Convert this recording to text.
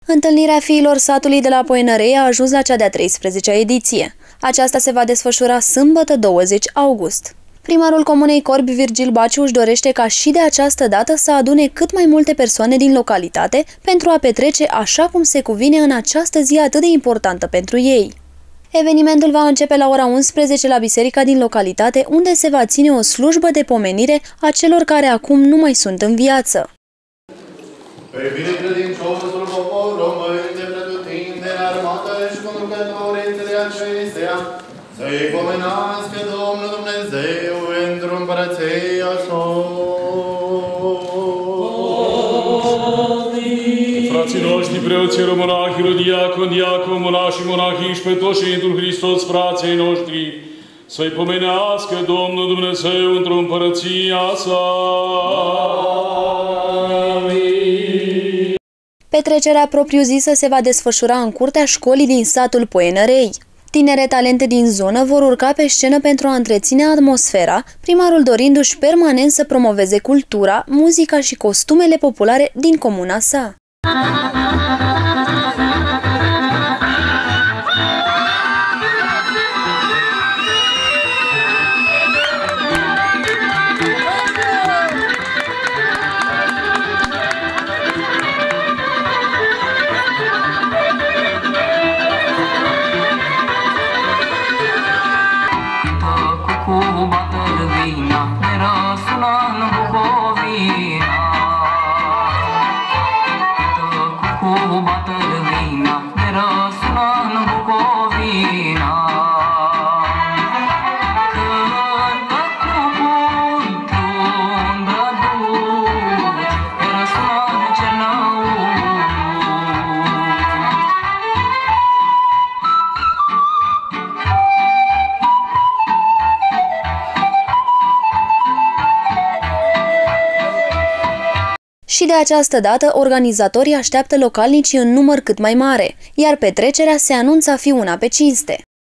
Întâlnirea fiilor satului de la Poenărei a ajuns la cea de-a 13-a ediție. Aceasta se va desfășura sâmbătă 20 august. Primarul Comunei Corbi, Virgil Baciu, își dorește ca și de această dată să adune cât mai multe persoane din localitate pentru a petrece așa cum se cuvine în această zi atât de importantă pentru ei. Evenimentul va începe la ora 11 la biserica din localitate, unde se va ține o slujbă de pomenire a celor care acum nu mai sunt în viață. Pe binecredinciosul popor român de pretutindeni, armată și conducătorii de acestea, să-i pomenească Domnul Dumnezeu într-o împărăția sa. Frații noștri, preoții, monahilor, diacon, monași, monahii și pe toți Sfântul Hristos, frații noștri, să-i pomenească Domnul Dumnezeu într-o împărăția sa. Petrecerea propriu-zisă se va desfășura în curtea școlii din satul Poenărei. Tinere talente din zonă vor urca pe scenă pentru a întreține atmosfera, primarul dorindu-și permanent să promoveze cultura, muzica și costumele populare din comuna sa. Și de această dată, organizatorii așteaptă localnicii în număr cât mai mare, iar petrecerea se anunță a fi una pe cinste.